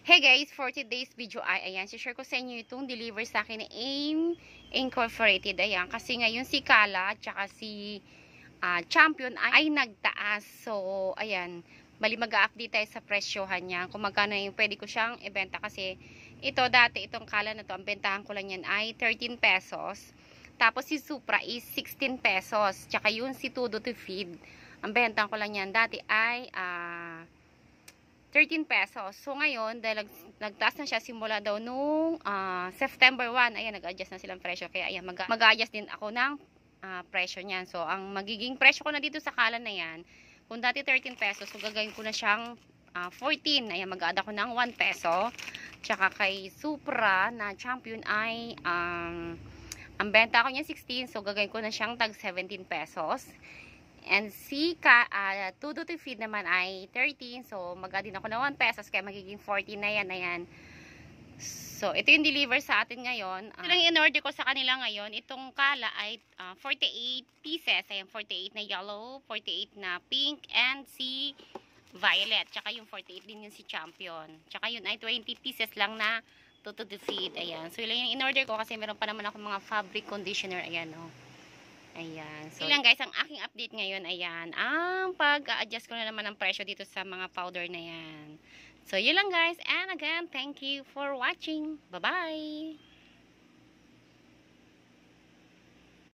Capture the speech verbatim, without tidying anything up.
Hey guys, for today's video ay, ayan, share ko sa inyo itong deliver sa akin ni AIM Incorporated. Ayan, kasi ngayon si Kala at saka si uh, Champion ay, ay nagtaas. So, ayan, bali mag-update tayo sa presyohan niya. Kung magkano yung pwede ko siyang ibenta kasi ito dati, itong Kala na to, ang bentahan ko lang yan ay thirteen pesos. Tapos si Supra is sixteen pesos. Tsaka yun si Todo to Feed, ang bentahan ko lang yan dati ay ah... Uh, thirteen pesos. So, ngayon, dahil nag, nagtaas na siya simula daw nung uh, September first, ayan, nag-adjust na silang presyo. Kaya, ayan, mag-adjust din ako ng uh, presyo niyan. So, ang magiging presyo ko na dito sa Kala na yan, kung dati thirteen pesos, so gagawin ko na siyang uh, fourteen. Ayan, mag-add ako ng one peso. Tsaka kay Supra na Champion ay, um, ang benta ko niya sixteen, so gagawin ko na siyang tag seventeen pesos. And si ka, uh, Todo to Feed naman ay thirteen. So, mag-add din ako na one pesos. Kaya magiging fourteen na yan. Ayan. So, ito yung deliver sa atin ngayon. Uh, ito lang in-order ko sa kanila ngayon. Itong Kala ay uh, forty-eight pieces. Ayan, forty-eight na yellow, forty-eight na pink, and si violet. Tsaka yung forty-eight din yung si Champion. Tsaka yun ay twenty pieces lang na Todo to Feed. Ayan. So, yun yung in-order ko kasi meron pa naman ako mga fabric conditioner. Ayan, oh. Ayan. So, ilang guys, ang aking update ngayon, ayan, ang pag-adjust ko na naman ng presyo dito sa mga powder na yan. So, yun lang guys. And again, thank you for watching. Bye-bye!